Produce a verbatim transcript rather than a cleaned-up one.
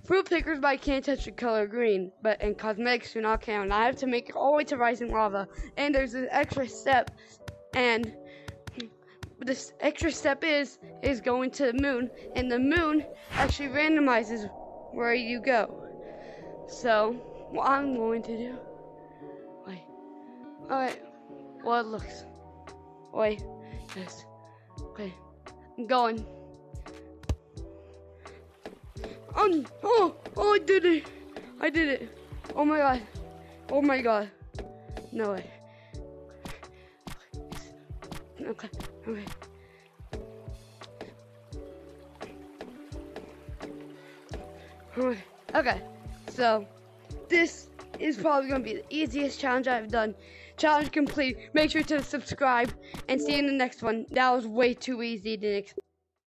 Fruit pickers, but I can't touch the color green. But and cosmetics do not count. I have to make it all the way to rising lava. And there's an extra step. And this extra step is is going to the moon. And the moon actually randomizes where you go. So what I'm going to do. Wait. Alright. Well, it looks. Wait. Yes. Okay. I'm going. Um, oh, oh, I did it. I did it. Oh my god. Oh my god. No way. Okay. Okay. Okay. Okay. So, this is probably going to be the easiest challenge I've done. Challenge complete. Make sure to subscribe and see you in the next one. That was way too easy to expect.